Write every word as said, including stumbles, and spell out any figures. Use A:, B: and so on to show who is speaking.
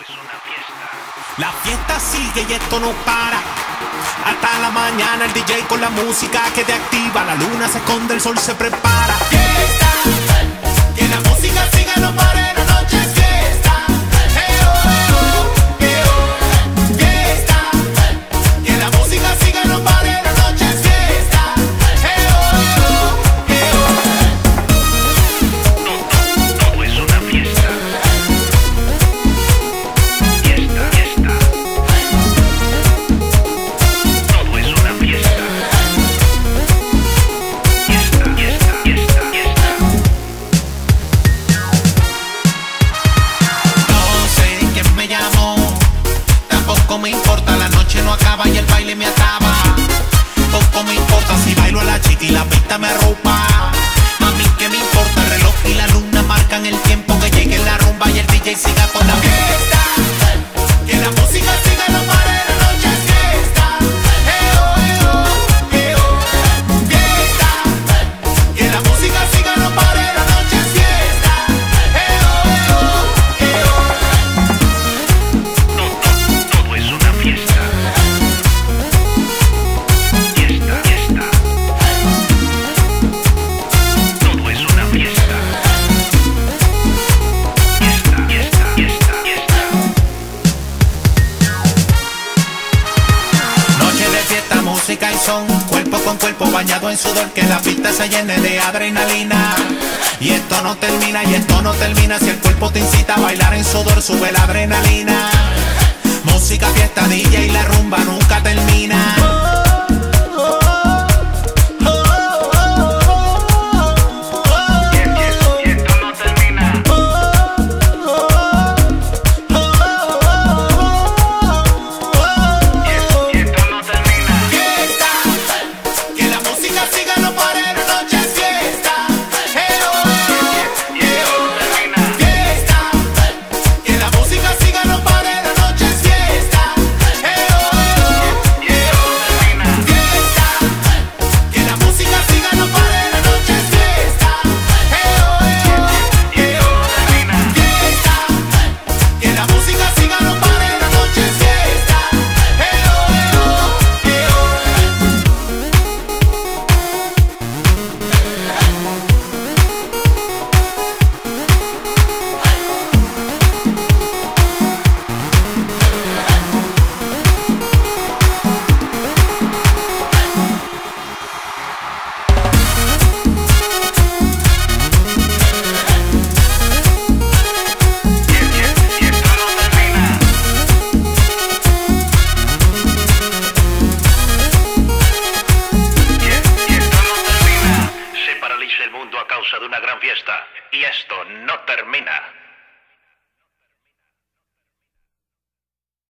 A: es una fiesta.
B: La fiesta sigue y esto no para. Hasta la mañana el D J con la música que te activa. La luna se esconde, el sol se prepara. Fiesta, que la música siga, no pare, la noche es fiesta. Eh, oh, eh, oh, eh, oh. Fiesta, que la música siga, no pare, la noche es fiesta. Eh, oh, eh, oh, eh,
A: No, no, todo es una fiesta. Fiesta, fiesta. Todo es una fiesta. Fiesta, fiesta, fiesta, fiesta.
B: No sé quién me llamó, tampoco me importa, la noche no acaba y el baile me acaba. Poco me importa si bailo a la chica y la pista me arropa. A mí que me importa, el reloj y la luna marcan el tiempo, que llegue la rumba y el D J siga con la fiesta. Que la música siga, no pare, la noche es fiesta. Eh, oh, eh, oh, eh, oh. Fiesta, que la música siga, no pare, la noche es fiesta. Eh, oh, eh, oh, eh, oh.
A: No, no, todo es una fiesta. Fiesta, fiesta. Todo es una fiesta. Fiesta, fiesta, fiesta, fiesta.
B: Noche de fiesta, música y son, cuerpo con cuerpo bañado en sudor, que la pista se llene de adrenalina. Y esto no termina, y esto no termina, si el cuerpo te incita a bailar en sudor, sube la adrenalina. Música, fiesta, D J y la rumba nunca termina.
A: Y esto no termina. Y esto no termina.
B: Fiesta, que la música siga, no pare, la noche es fiesta. Eh, oh, eh, oh,
A: Y esto no termina.
B: fiesta, que la música siga, no pare, la noche es fiesta. Eh, oh, eh, oh,
A: Y esto no termina.
B: fiesta, que la música siga, no pare, la noche es fiesta. Eh, oh, eh, oh,
A: Y esto no termina.
B: fiesta, que la música siga, no pare, la noche es fiesta. Eh, oh, eh, oh, eh, oh.
A: Y esto no termina. Y esto no termina. Se paraliza el mundo a causa de una gran fiesta. Y esto no termina.